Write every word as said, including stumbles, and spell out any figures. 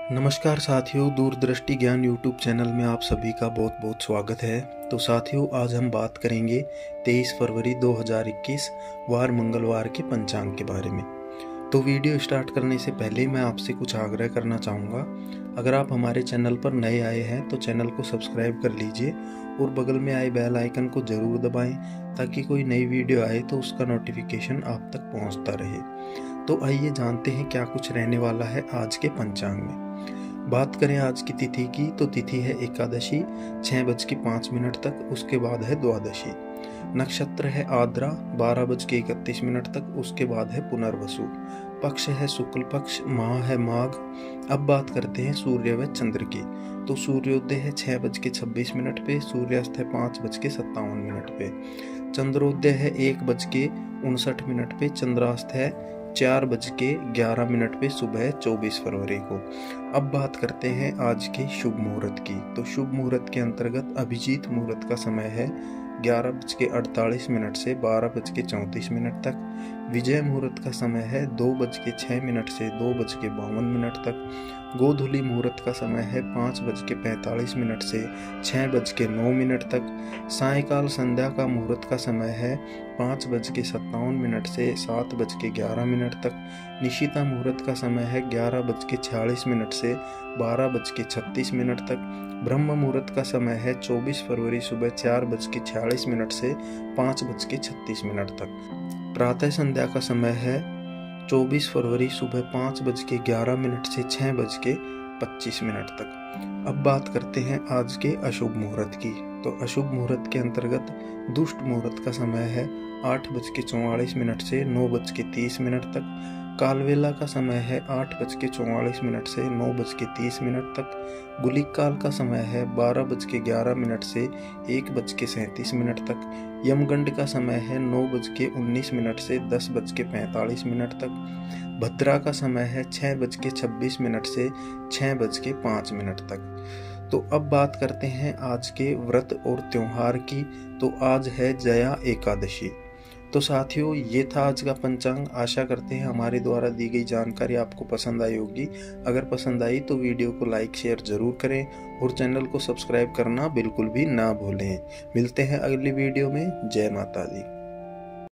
नमस्कार साथियों, दूरदृष्टि ज्ञान यूट्यूब चैनल में आप सभी का बहुत बहुत स्वागत है। तो साथियों, आज हम बात करेंगे तेईस फरवरी दो हज़ार इक्कीस वार मंगलवार के पंचांग के बारे में। तो वीडियो स्टार्ट करने से पहले मैं आपसे कुछ आग्रह करना चाहूँगा। अगर आप हमारे चैनल पर नए आए हैं तो चैनल को सब्सक्राइब कर लीजिए और बगल में आए बेल आइकन को ज़रूर दबाएं ताकि कोई नई वीडियो आए तो उसका नोटिफिकेशन आप तक पहुँचता रहे। तो आइए जानते हैं क्या कुछ रहने वाला है आज के पंचांग में। बात करें आज की तिथि की तो तिथि है एकादशी छः बज के पाँच मिनट तक, उसके बाद है द्वादशी। नक्षत्र है आद्रा बारह बज के इकतीस मिनट तक, उसके बाद है पुनर्वसु। पक्ष है शुक्ल पक्ष, माह है माघ। अब बात करते हैं सूर्य व चंद्र की। तो सूर्योदय है छः बज के छब्बीस मिनट पे, सूर्यास्त है पाँच बज के सत्तावन मिनट पे, चंद्रोदय है एक बज के उनसठ मिनट पे, चंद्रास्त है चार बज के ग्यारह मिनट पे सुबह चौबीस फरवरी को। अब बात करते हैं आज के शुभ मुहूर्त की। तो शुभ मुहूर्त के अंतर्गत अभिजीत मुहूर्त का समय है ग्यारह बज के अड़तालीस मिनट से बारह बज के चौंतीस मिनट तक। विजय मुहूर्त का समय है दो बज के छः मिनट से दो बज के बावन मिनट तक। गोधूली मुहूर्त का समय है पाँच बज के पैंतालीस मिनट से छः बज के नौ मिनट तक। सायकाल संध्या का मुहूर्त का समय है पाँच बज के सत्तावन मिनट से सात बज के ग्यारह मिनट तक। निशिता मुहूर्त का समय है ग्यारह बज के छियालीस मिनट से बारह बज के छत्तीस मिनट तक। ब्रह्म मुहूर्त का समय है चौबीस फरवरी सुबह चार बज के छियालीस मिनट से पाँच बज के छत्तीस मिनट तक। प्रातः संध्या का समय है चौबीस फरवरी सुबह पाँच बज के ग्यारह मिनट से छः बज के पच्चीस मिनट तक। अब बात करते हैं आज के अशुभ मुहूर्त की। तो अशुभ मुहूर्त के अंतर्गत दुष्ट मुहूर्त का समय है आठ बज के चौवालीस मिनट से नौ बज के तीस मिनट तक। कालवेला का समय है आठ बज के चौवालीस मिनट से नौ बज के तीस मिनट तक। गुलिक काल का समय है बारह बज के ग्यारह मिनट से एक बज के सैंतीस मिनट तक। यमगंड का समय है नौ बज के उन्नीस मिनट से दस बज के पैंतालीस मिनट तक। भद्रा का समय है छः बज के छब्बीस मिनट से छः बज के पाँच मिनट तक। तो अब बात करते हैं आज के व्रत और त्योहार की। तो आज है जया एकादशी। तो साथियों, ये था आज का पंचांग। आशा करते हैं हमारे द्वारा दी गई जानकारी आपको पसंद आई होगी। अगर पसंद आई तो वीडियो को लाइक शेयर जरूर करें और चैनल को सब्सक्राइब करना बिल्कुल भी ना भूलें। मिलते हैं अगली वीडियो में। जय माता दी।